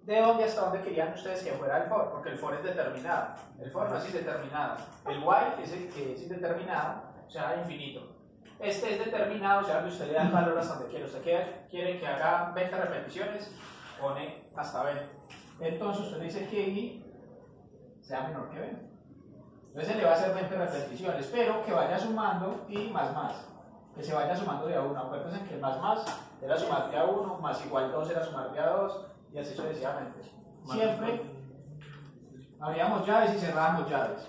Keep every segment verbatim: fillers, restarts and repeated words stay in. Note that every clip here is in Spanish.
¿De dónde hasta dónde querían ustedes que fuera el for? Porque el for es determinado. El for no es indeterminado. El while es el que es indeterminado, o sea, infinito. Este es determinado, o sea, que usted le da el valor hasta donde quiere. Usted quiere que haga veinte repeticiones, pone hasta veinte. Entonces usted dice que i sea menor que veinte. Entonces se le va a hacer veinte repeticiones, pero que vaya sumando y más más. Que se vaya sumando de a uno. Acuérdense que más más era sumar de a uno, más igual dos era sumar de a dos, y así sucesivamente. Siempre abríamos llaves y cerrábamos llaves.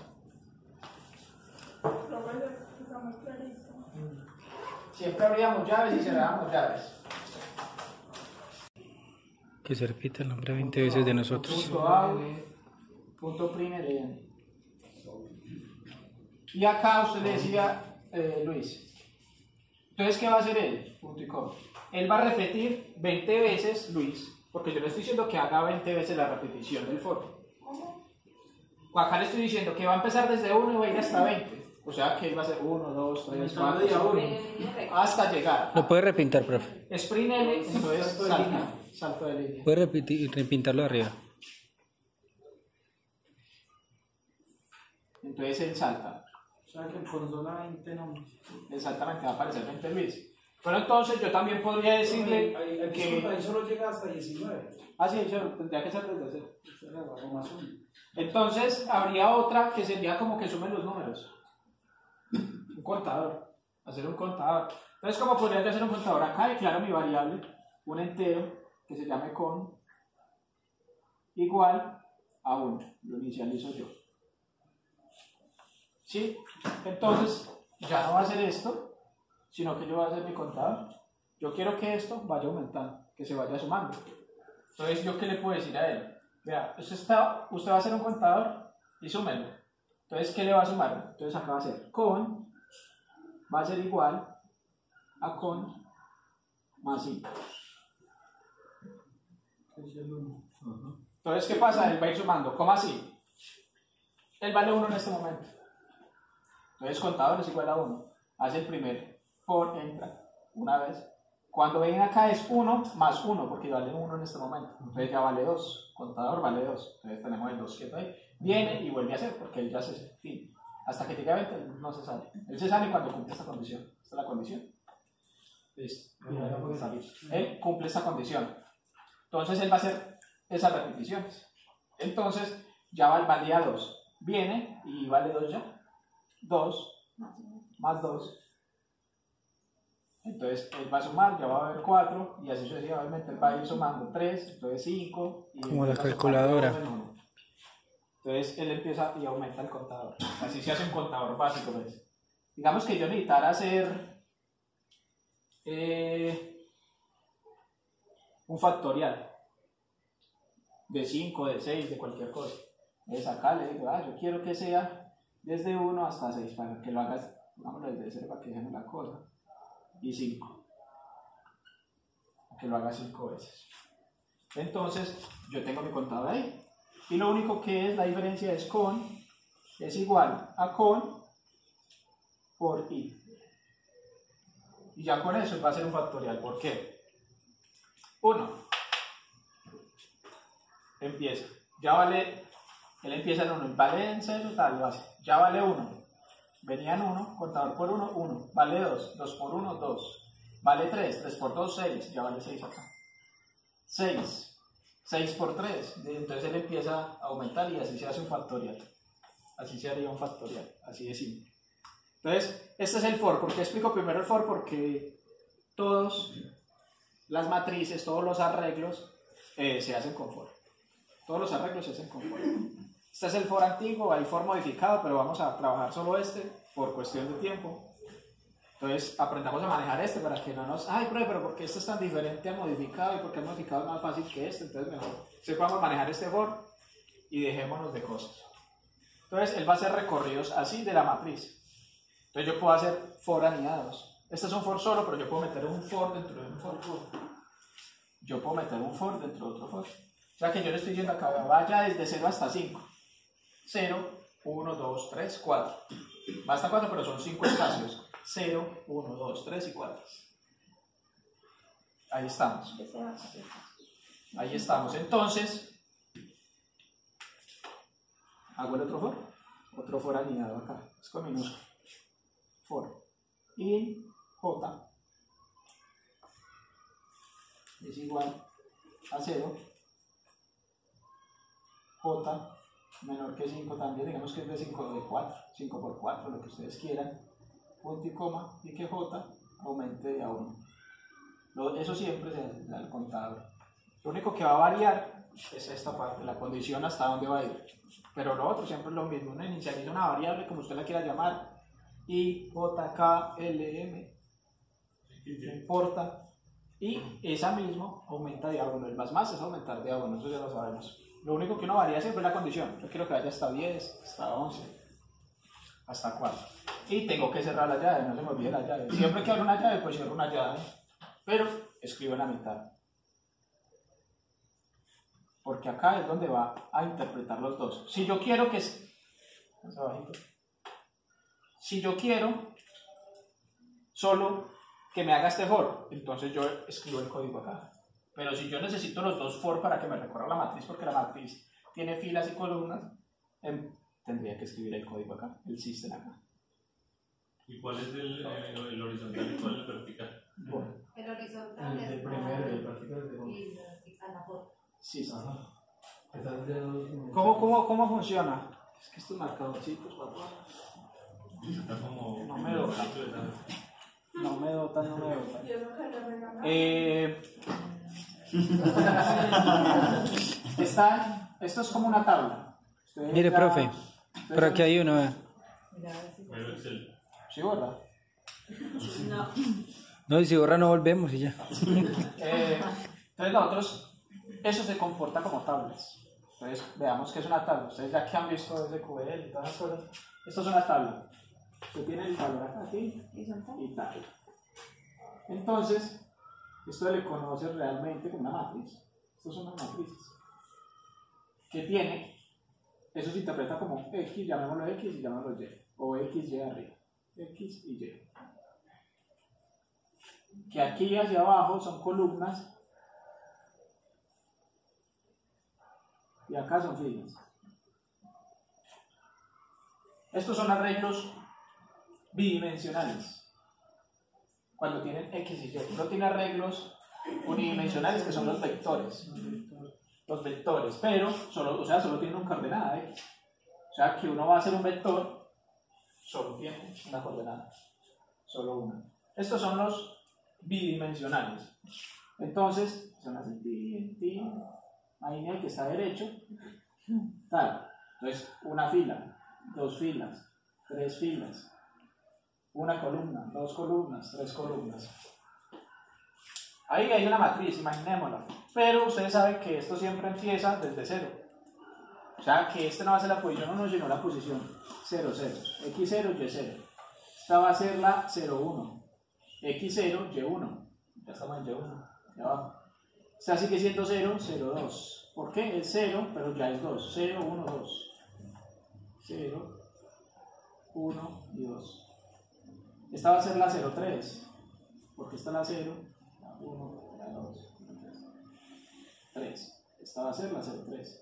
Siempre abríamos llaves y cerrábamos llaves. Que se repita el nombre veinte veces de nosotros. Punto A, punto prime de N. Y acá usted le decía, eh, Luis, entonces, ¿qué va a hacer él? Punto y coma. Él va a repetir veinte veces, Luis, porque yo le estoy diciendo que haga veinte veces la repetición del for. O acá le estoy diciendo que va a empezar desde uno y va a ir hasta veinte. O sea que él va a hacer uno, dos, tres, cuatro, cinco, hasta llegar. Lo puede repintar, profe. Sprint L, entonces salta, salto de línea. Puede repetir, repintarlo arriba. Entonces él salta. O sea que por zona veinte no. Exactamente, va a aparecer veinte Luis. Pero entonces yo también podría decirle ahí, ahí, que... ahí solo llega hasta diecinueve. Ah, sí, yo tendría que ser desde cero. Entonces habría otra que sería como que sumen los números. Un contador. Hacer un contador. Entonces, ¿cómo podría yo hacer un contador? Acá declaro mi variable, un entero que se llame con igual a uno. Lo inicializo yo. ¿Sí? Entonces, ya no va a ser esto, sino que yo voy a hacer mi contador. Yo quiero que esto vaya aumentando, que se vaya sumando. Entonces, ¿yo qué le puedo decir a él? Vea, usted, está, usted va a hacer un contador y súmelo. Entonces, ¿qué le va a sumar? Entonces, acá va a ser con, va a ser igual a con más cinco. Entonces, ¿qué pasa? Él va a ir sumando. ¿Cómo así? Él vale uno en este momento. Entonces, contador es igual a uno. Hace el primero. For, entra. Una vez. Cuando ven acá es uno más uno, porque vale uno en este momento. Entonces ya vale dos. Contador vale dos. Entonces tenemos el dos quieto ahí. Viene y vuelve a hacer, porque él ya se fin. Hasta que llegue a veinte, no se sale. Él se sale cuando cumple esta condición. Esta es la condición. Listo. Él cumple esta condición. Entonces él va a hacer esas repeticiones. Entonces ya va, valía dos. Viene y vale dos ya. dos más dos. Entonces él va a sumar, ya va a haber cuatro, y así sucesivamente él va a ir sumando tres, entonces cinco. Y como la calculadora. Entonces él empieza y aumenta el contador. Así se hace un contador básico. ¿Ves? Digamos que yo necesitara hacer eh, un factorial de cinco, de seis, de cualquier cosa. Entonces acá le digo, ah, yo quiero que sea desde uno hasta seis, para que lo hagas, vámonos desde cero para que dejemos la cosa. Y cinco, que lo haga cinco veces. Entonces yo tengo mi contador ahí, y lo único que es la diferencia es con es igual a con por i, y ya con eso va a ser un factorial. ¿Por qué? uno empieza, ya vale, él empieza en uno, vale en cero, tal, lo hace, ya vale uno. Venían uno, contador por uno, uno. Vale dos, dos por uno, dos. Vale tres, tres por dos, seis. Ya vale seis acá. seis, seis por tres. Entonces él empieza a aumentar y así se hace un factorial. Así se haría un factorial. Así de simple. Entonces, este es el for. ¿Por qué explico primero el for? Porque todas las matrices, todos los arreglos eh, se hacen con for. Todos los arreglos se hacen con for. Este es el for antiguo, hay for modificado, pero vamos a trabajar solo este por cuestión de tiempo. Entonces aprendamos a manejar este para que no nos... Ay, pero ¿por qué este es tan diferente a modificado? ¿Y por qué el modificado es más fácil que este? Entonces mejor sepamos manejar este for y dejémonos de cosas. Entonces él va a hacer recorridos así de la matriz. Entonces yo puedo hacer for anidados. Este es un for solo, pero yo puedo meter un for dentro de un for. Yo puedo meter un for dentro de otro for. O sea que yo le estoy diciendo acá, vaya desde cero hasta cinco. cero, uno, dos, tres, cuatro. Va hasta cuatro, pero son cinco espacios. cero, uno, dos, tres y cuatro. Ahí estamos. Ahí estamos. Entonces, hago el otro for. Otro for alineado acá. Es con minúsculo. For. Y J es igual a cero. J menor que cinco también. Digamos que es de cinco de cuatro. cinco por cuatro, lo que ustedes quieran. Punto y coma. Y que J aumente de a uno. Eso siempre se hace al contador. Lo único que va a variar es esta parte, la condición hasta dónde va a ir. Pero lo otro siempre es lo mismo. Uno inicializa una variable, como usted la quiera llamar, I, J, K, L, M, no importa. Y esa misma aumenta de a uno. El más más es aumentar de a uno, eso ya lo sabemos. Lo único que uno varía siempre es la condición. Yo quiero que vaya hasta diez, hasta once, hasta cuatro. Y tengo que cerrar la llave, no se me olvide la llave. Siempre que abro una llave, pues cierro una llave. Pero escribo en la mitad. Porque acá es donde va a interpretar los dos. Si yo quiero que... Si yo quiero solo que me haga este for, entonces yo escribo el código acá. Pero si yo necesito los dos for para que me recorra la matriz, porque la matriz tiene filas y columnas, eh, tendría que escribir el código acá, el system acá. ¿Y cuál es el, el, el horizontal y cuál es el vertical? Bueno. El horizontal El es primero y el vertical es de uno. y a la foto. Sí, sí. Están de dos. ¿Cómo, cómo, ¿Cómo funciona? Es que estos marcadorcitos, papá. Está como... No me dotan. No me dotan, no me dotan. Yo nunca lo regalaba. Eh, está, esto es como una tabla. Ustedes Mire, ya- profe, ustedes por aquí ya- hay uno, vea. Pero es el... Sí, ¿verdad? No. No, y si borra no volvemos y ya. Eh, entonces nosotros, eso se comporta como tablas. Entonces veamos que es una tabla. Ustedes ya que han visto desde Q B L y todas las cosas, esto es una tabla. Usted tiene el valor acá, aquí y tal. Entonces, esto le conoce realmente como una matriz. Estas son las matrices. Que tiene, eso se interpreta como X, llamémoslo X y llamémoslo Y. O X, Y arriba. X y Y. Que aquí hacia abajo son columnas y acá son filas. Estos son arreglos bidimensionales. Cuando tienen X y Y. Uno tiene arreglos unidimensionales que son los vectores. Los vectores, pero solo, o sea, solo tienen una coordenada X. O sea que uno va a hacer un vector, solo tiene una coordenada. Solo una. Estos son los bidimensionales. Entonces, son así, tin, tin, ahí el que está derecho, tal. Entonces, una fila, dos filas, tres filas, una columna, dos columnas, tres columnas. Ahí hay una matriz, imaginémosla. Pero ustedes saben que esto siempre empieza desde cero. O sea, que este no va a ser la posición uno, sino la posición cero, cero. X cero, Y cero. Esta va a ser la cero, uno. X cero, Y uno. Ya estamos en Y uno. Ya abajo. Esta sigue siendo cero, cero, dos. ¿Por qué? Es cero, pero ya es dos. cero, uno, dos. cero, uno y dos. Esta va a ser la cero, tres. Porque esta es la cero, la uno, la dos, la tres. tres. Esta va a ser la cero, tres.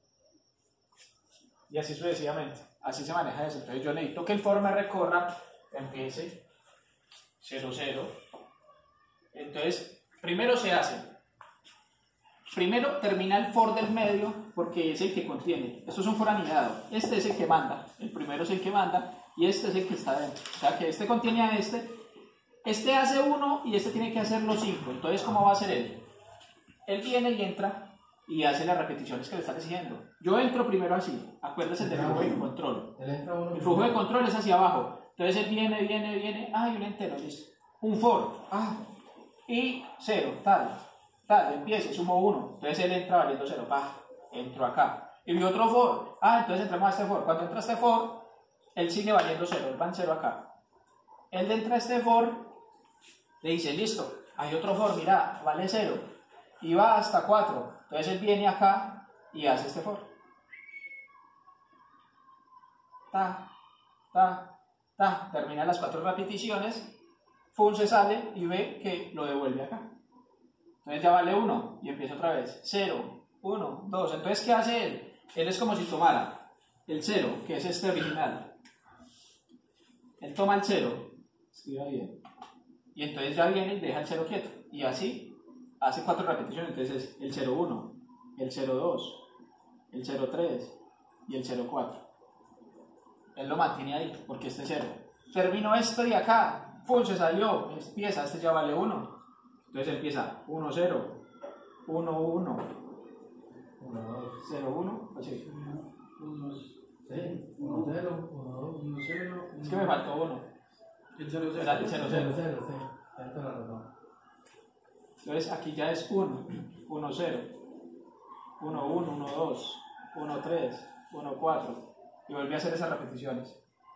Y así sucesivamente. Así se maneja eso. Entonces yo necesito que el for me recorra, empiece cero, cero. Entonces, primero se hace. Primero termina el for del medio porque es el que contiene. Esto es un for anidado. Este es el que manda. El primero es el que manda y este es el que está dentro. O sea que este contiene a este. Este hace uno y este tiene que hacerlo cinco. Entonces, ¿cómo va a hacer él? Él viene y entra y hace las repeticiones que le están exigiendo. Yo entro primero así. Acuérdense del flujo de control. El flujo de control es hacia abajo. Entonces él viene, viene, viene. Ah, y un entero, listo. Un for. Ah. Y cero, tal. Tal, empiezo, sumo uno. Entonces él entra valiendo cero. Pa, entro acá. Y mi otro for. Ah, entonces entramos a este for. Cuando entra este for, él sigue valiendo cero. Él va en cero acá. Él entra a este for, le dice, listo. Hay otro for, mira, vale cero. Y va hasta cuatro. Entonces él viene acá y hace este for. Ta, ta, ta. Termina las cuatro repeticiones. Fun se sale y ve que lo devuelve acá. Entonces ya vale uno y empieza otra vez. cero, uno, dos. Entonces, ¿qué hace él? Él es como si tomara el cero, que es este original. Él toma el cero, escriba bien. Y entonces ya viene y deja el cero quieto. Y así hace cuatro repeticiones. Entonces es el cero uno, el cero dos, el cero tres y el cero cuatro. Él lo mantiene ahí porque este cero. Terminó esto de acá. ¡Pum! Se salió. Empieza. Este ya vale uno. Entonces empieza uno cero, uno uno, uno, dos, cero uno. Así. uno, seis, uno, cero, uno, dos, uno, cero. Es que me faltó uno. El cero, cero. Era el cero, cero. cero, sí. Ahí te la razón. Entonces aquí ya es uno, uno cero, uno uno, uno dos, uno tres, uno cuatro. Y volví a hacer esas repeticiones.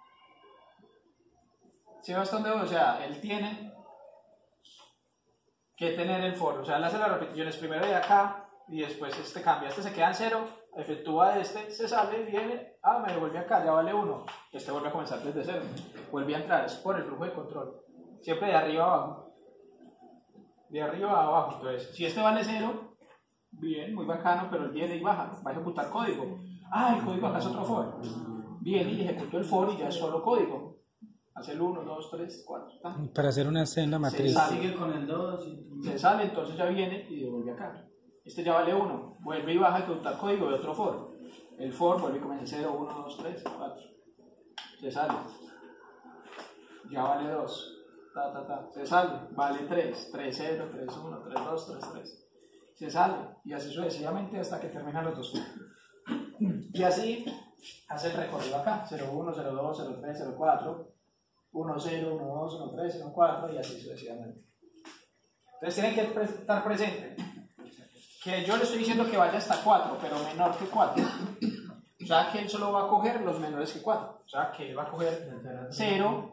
¿Sí ves dónde voy? O sea, él tiene que tener el for. O sea, él hace las repeticiones primero de acá y después este cambia. Este se queda en cero, efectúa este, se sale, viene, ah, me devuelve acá, ya vale uno. Este vuelve a comenzar desde cero. Vuelve a entrar, es por el flujo de control. Siempre de arriba a abajo. De arriba a abajo. Entonces, si este vale cero, bien, muy bacano, pero él viene y baja, va a ejecutar código. Ah, el código acá es otro for. Viene y ejecutó el for y ya es solo código. Hace el uno, dos, tres, cuatro. Para hacer una C en la matriz. Se sale, Sigue con el dos. Y... se sale, entonces ya viene y devuelve acá. Este ya vale uno, vuelve y baja a ejecutar código de otro for. El for vuelve y comienza cero, uno, dos, tres, cuatro. Se sale. Ya vale dos. Ta, ta, ta. Se sale. Vale tres, tres, cero, tres, uno, tres, dos, tres, tres. Se sale. Y así sucesivamente hasta que terminan los dos. Y así hace el recorrido acá. cero uno, cero dos, cero tres, cero cuatro. uno cero, uno dos, uno tres, uno cuatro y así sucesivamente. Entonces tienen que pre estar presentes que yo le estoy diciendo que vaya hasta cuatro, pero menor que cuatro. O sea que él solo va a coger los menores que cuatro. O sea que él va a coger cero,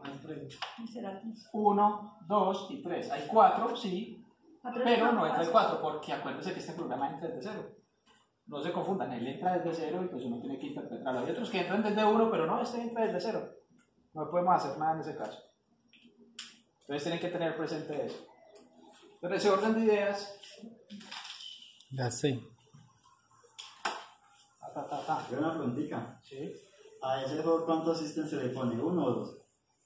uno, dos y tres. Hay cuatro, sí, pero no entra el cuatro, porque acuérdense que este programa entra desde cero. No se confundan, él entra desde cero y pues uno tiene que interpretarlo. Hay otros que entran desde uno, pero no, este entra desde cero. No podemos hacer nada en ese caso. Entonces tienen que tener presente eso. Entonces, ese orden de ideas. La C. Ta, ta, ta, ta. Yo una preguntita. ¿Sí? ¿A ese for cuántos assistants se le pone? ¿Uno o dos?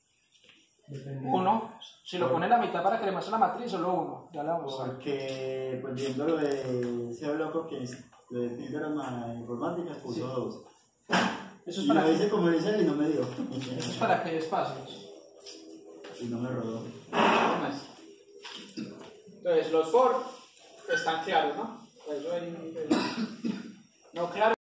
Uno. Si lo pone la mitad para que le muestre la matriz, solo uno. Ya la vamos a ver. Porque, pues viendo lo de ese loco que es lo de Pilgrim Informática, puso Sí. dos. Eso es Y para lo que, hice como dice él y no me dio. eso es para que hay espacios. Y no me rodó. Entonces, los for están claros, ¿no? Eso es- no claro.